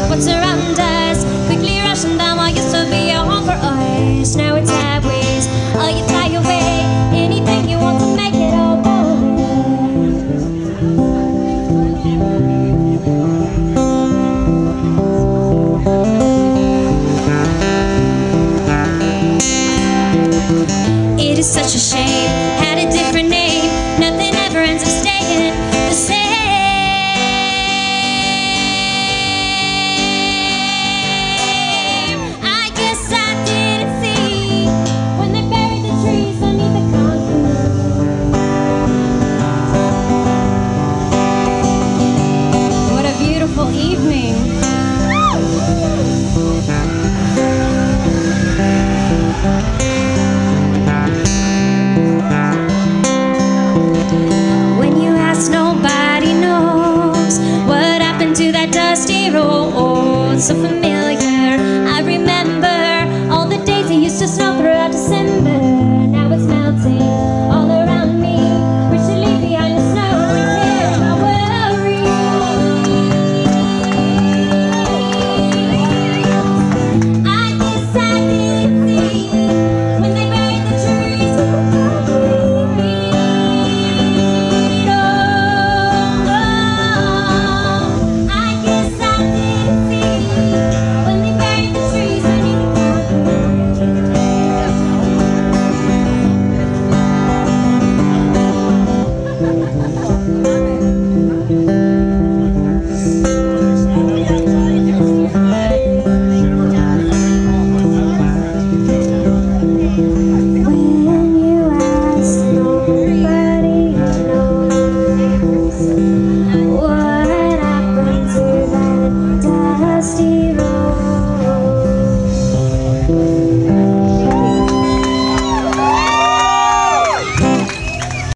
what surrounds us, quickly rushing down what used to be a home for us. Now it's sideways, oh, you fly away, anything you want to make it all go. It is such a shame, had a different name, nothing ever ends up staying the same. I guess I didn't see when they buried the trees underneath the concrete. What a beautiful evening. Nobody knows what happened to that dusty road. So for me